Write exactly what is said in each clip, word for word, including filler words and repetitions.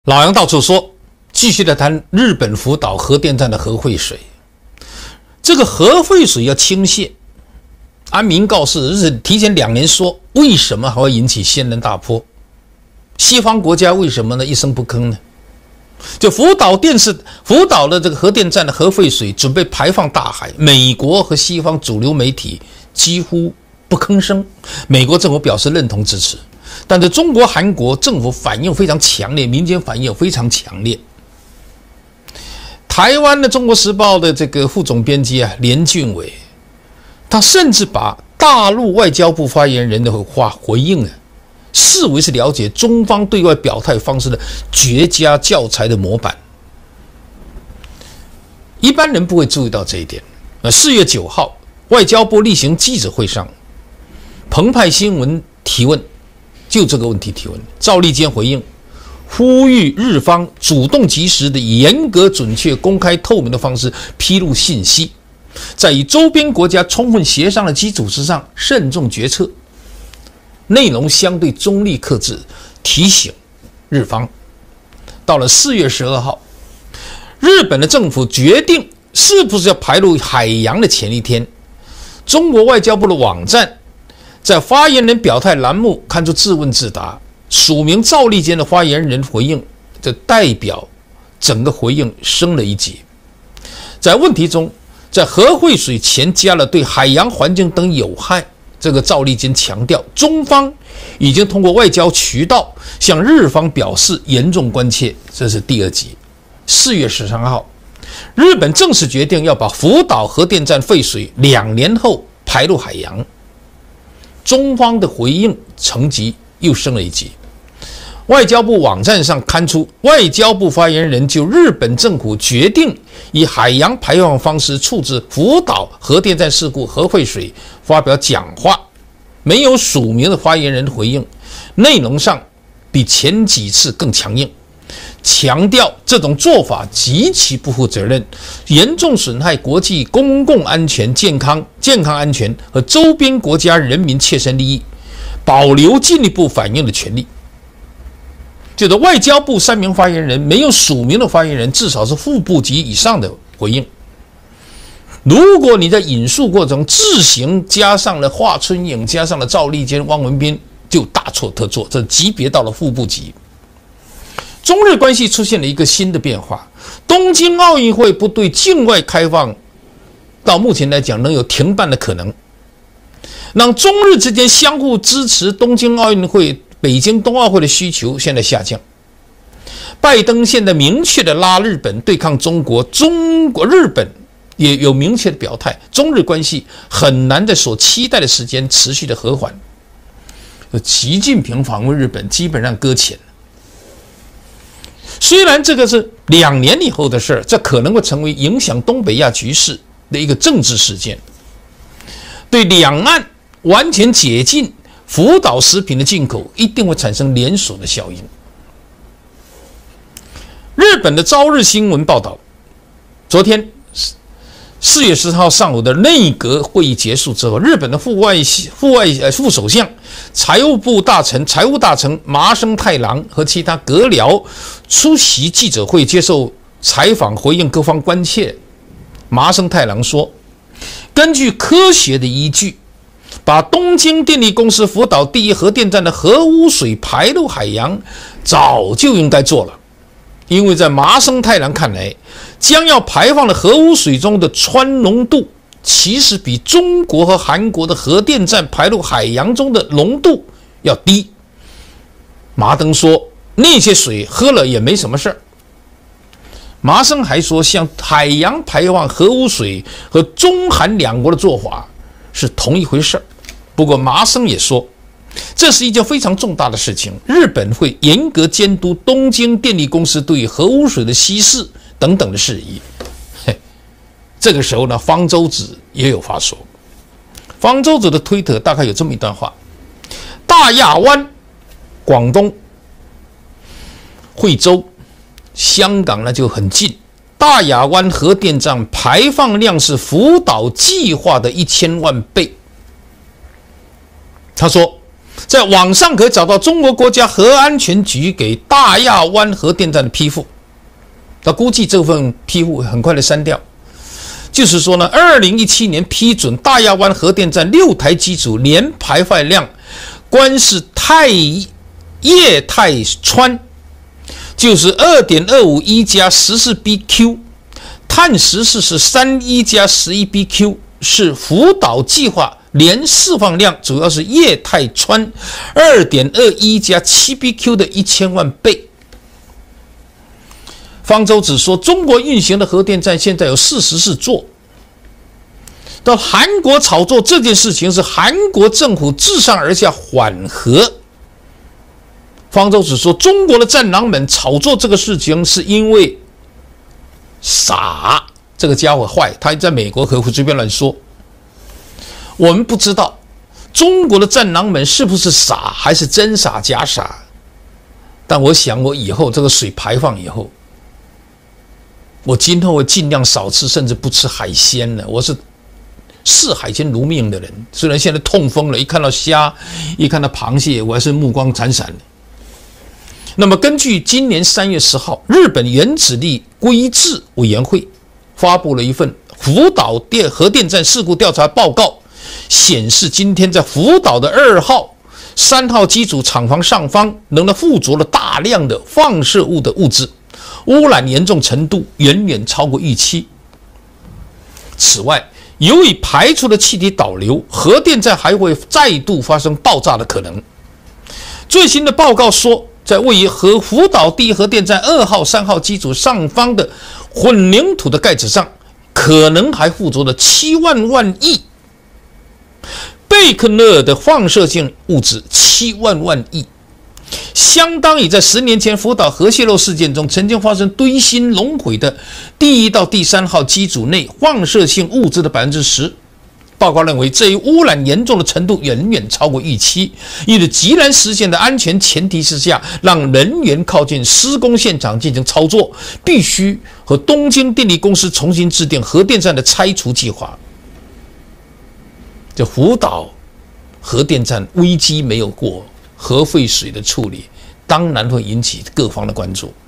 老杨到处说，继续的谈日本福岛核电站的核废水。这个核废水要倾泻，安民告示是提前两年说，为什么还会引起轩然大波？西方国家为什么呢一声不吭呢？就福岛电视福岛的这个核电站的核废水准备排放大海，美国和西方主流媒体几乎不吭声。美国政府表示认同支持，但是中国、韩国政府反应非常强烈，民间反应非常强烈。台湾的《中国时报》的这个副总编辑啊，连俊伟，他甚至把大陆外交部发言人的话回应啊，视为是了解中方对外表态方式的绝佳教材的模板。一般人不会注意到这一点。那四月九号，外交部例行记者会上，澎湃新闻提问，就这个问题提问，赵立坚回应，呼吁日方主动及时的严格、准确、公开、透明的方式披露信息，在与周边国家充分协商的基础之上慎重决策。内容相对中立克制，提醒日方。到了四月十二号，日本的政府决定是不是要排入海洋的前一天，中国外交部的网站在发言人表态栏目看出自问自答，署名赵立坚的发言人回应，这代表整个回应升了一级。在问题中，在核废水前加了对海洋环境等有害，这个赵立坚强调，中方已经通过外交渠道向日方表示严重关切，这是第二级。四月十三号，日本正式决定要把福岛核电站废水两年后排入海洋，中方的回应层级又升了一级。外交部网站上刊出外交部发言人就日本政府决定以海洋排放方式处置福岛核电站事故核废水发表讲话，没有署名的发言人回应，内容上比前几次更强硬，强调这种做法极其不负责任，严重损害国际公共安全、健康、健康安全和周边国家人民切身利益，保留进一步反应的权利。就是外交部三名发言人，没有署名的发言人至少是副部级以上的回应。如果你在引述过程自行加上了华春莹，加上了赵立坚、汪文斌，就大错特错，这级别到了副部级。中日关系出现了一个新的变化，东京奥运会不对境外开放，到目前来讲能有停办的可能，让中日之间相互支持东京奥运会、北京冬奥会的需求现在下降。拜登现在明确的拉日本对抗中国，中国日本也有明确的表态，中日关系很难在所期待的时间持续的和缓。习近平访问日本基本上搁浅了。虽然这个是两年以后的事儿，这可能会成为影响东北亚局势的一个政治事件，对两岸完全解禁福岛食品的进口一定会产生连锁的效应。日本的朝日新闻报道，昨天四月十号上午的内阁会议结束之后，日本的副外副外呃副首相、财务部大臣、财务大臣麻生太郎和其他阁僚出席记者会，接受采访，回应各方关切。麻生太郎说，根据科学的依据，把东京电力公司福岛第一核电站的核污水排入海洋，早就应该做了。因为在麻生太郎看来，将要排放的核污水中的氚浓度，其实比中国和韩国的核电站排入海洋中的浓度要低。麻登说，那些水喝了也没什么事儿。麻生还说，向海洋排放核污水和中韩两国的做法是同一回事儿。不过麻生也说，这是一件非常重大的事情，日本会严格监督东京电力公司对核污水的稀释等等的事宜。嘿，这个时候呢，方舟子也有发说。方舟子的推特大概有这么一段话：大亚湾、广东、惠州、香港呢就很近，大亚湾核电站排放量是福岛计划的一千万倍。他说， 在网上可以找到中国国家核安全局给大亚湾核电站的批复，他估计这份批复很快的删掉。就是说呢，二零一七年批准大亚湾核电站六台机组年排放量，光是太液态氚就是 二点二五一 加十四 B Q， 碳十四是三一加十一 B Q， 是福岛计划年释放量主要是液态氚 二点二一 加七 B Q 的一千万倍。方舟只说，中国运行的核电站现在有四十四座。到韩国炒作这件事情是韩国政府自上而下缓和。方舟只说，中国的战狼们炒作这个事情是因为傻，这个家伙坏，他在美国可以随便乱说。我们不知道中国的战狼们是不是傻，还是真傻假傻。但我想，我以后这个水排放以后，我今后会尽量少吃，甚至不吃海鲜了。我是视海鲜如命的人，虽然现在痛风了，一看到虾，一看到螃蟹，我还是目光闪闪的。那么，根据今年三月十号，日本原子力规制委员会发布了一份福岛电核电站事故调查报告，显示今天在福岛的二号、三号机组厂房上方仍然附着了大量的放射物的物质，污染严重程度远远超过预期。此外，由于排出的气体导流，核电站还会再度发生爆炸的可能。最新的报告说，在位于核福岛第一核电站二号、三号机组上方的混凝土的盖子上，可能还附着了七万万亿贝克勒的放射性物质，七万万亿。相当于在十年前福岛核泄漏事件中曾经发生堆芯熔毁的第一到第三号机组内放射性物质的 百分之十。 报告认为，这一污染严重的程度远远超过预期，因为极难实现的安全前提之下，让人员靠近施工现场进行操作，必须和东京电力公司重新制定核电站的拆除计划。这福岛核电站危机没有过，核废水的处理当然会引起各方的关注。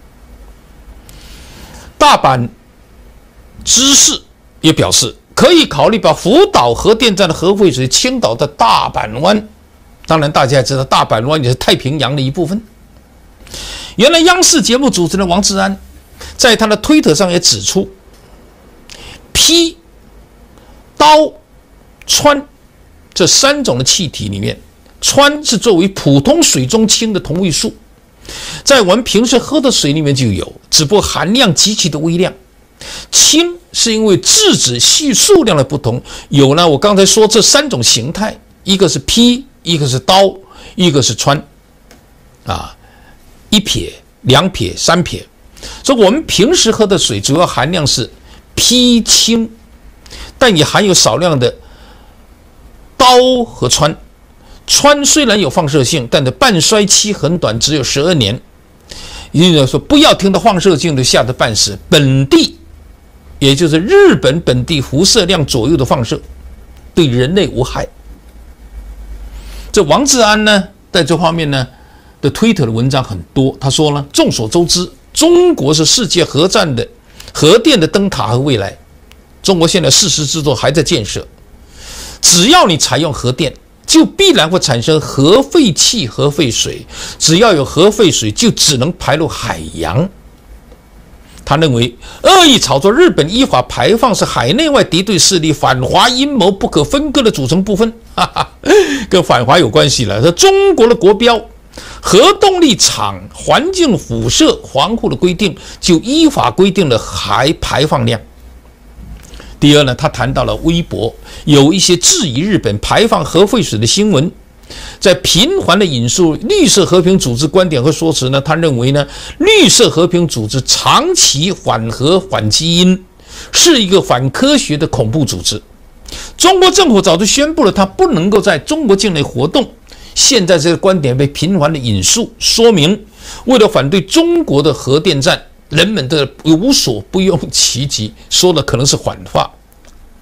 大阪知事也表示，可以考虑把福岛核电站的核废水倾倒到大阪湾。当然，大家也知道，大阪湾也是太平洋的一部分。原来，央视节目主持人王志安在他的推特上也指出，铍、氘、氚这三种的气体里面，氚是作为普通水中氢的同位素，在我们平时喝的水里面就有，只不过含量极其的微量。氢是因为质子系数量的不同，有呢，我刚才说这三种形态，一个是铍，一个是氘，一个是氚，啊，一撇、两撇、三撇。所以我们平时喝的水主要含量是铍氢，但也含有少量的氘和氚。氚虽然有放射性，但的半衰期很短，只有十二年。也就是说，不要听到放射性就吓得半死。本地，也就是日本本地辐射量左右的放射，对人类无害。这王志安呢，在这方面呢的推特的文章很多。他说呢，众所周知，中国是世界核战的核电的灯塔和未来。中国现在四十之座还在建设，只要你采用核电，就必然会产生核废气、核废水。只要有核废水，就只能排入海洋。他认为，恶意炒作日本依法排放是海内外敌对势力反华阴谋不可分割的组成部分，哈哈，跟反华有关系了。说中国的国标《核动力厂环境辐射防护的规定》就依法规定了海排放量。第二呢，他谈到了微博有一些质疑日本排放核废水的新闻，在频繁的引述绿色和平组织观点和说辞呢，他认为呢，绿色和平组织长期反核反基因，是一个反科学的恐怖组织。中国政府早就宣布了，它不能够在中国境内活动。现在这个观点被频繁的引述，说明为了反对中国的核电站，人们的无所不用其极，说的可能是反话。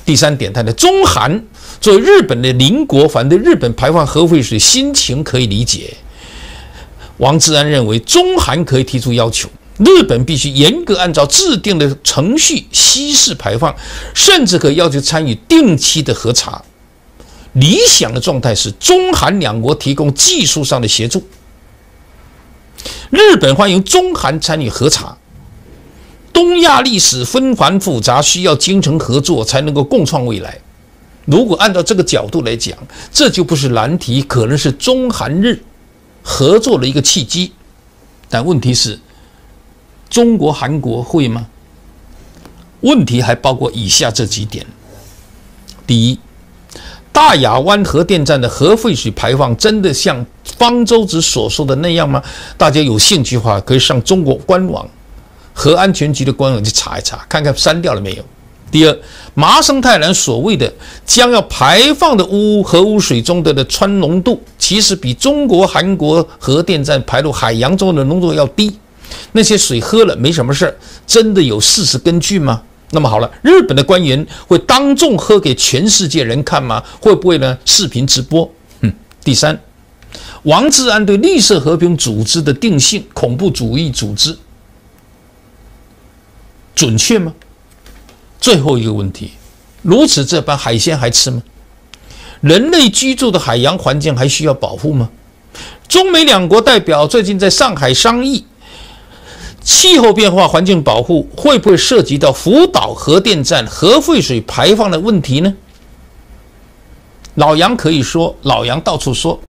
第三点，它的中韩作为日本的邻国，反对日本排放核废水，心情可以理解。王志安认为，中韩可以提出要求，日本必须严格按照制定的程序稀释排放，甚至可以要求参与定期的核查。理想的状态是中韩两国提供技术上的协助，日本欢迎中韩参与核查。东亚历史纷繁复杂，需要精诚合作才能够共创未来。如果按照这个角度来讲，这就不是难题，可能是中韩日合作的一个契机。但问题是，中国、韩国会吗？问题还包括以下这几点：第一，大亚湾核电站的核废水排放真的像方舟子所说的那样吗？大家有兴趣的话，可以上中国官网、核安全局的官网去查一查，看看删掉了没有。第二，麻生太郎所谓的将要排放的污核污水中的的氚浓度，其实比中国、韩国核电站排入海洋中的浓度要低。那些水喝了没什么事，真的有事实根据吗？那么好了，日本的官员会当众喝给全世界人看吗？会不会呢？视频直播？嗯。第三，王志安对绿色和平组织的定性，恐怖主义组织，准确吗？最后一个问题，如此这般海鲜还吃吗？人类居住的海洋环境还需要保护吗？中美两国代表最近在上海商议气候变化环境保护，会不会涉及到福岛核电站核废水排放的问题呢？老杨可以说，老杨到处说，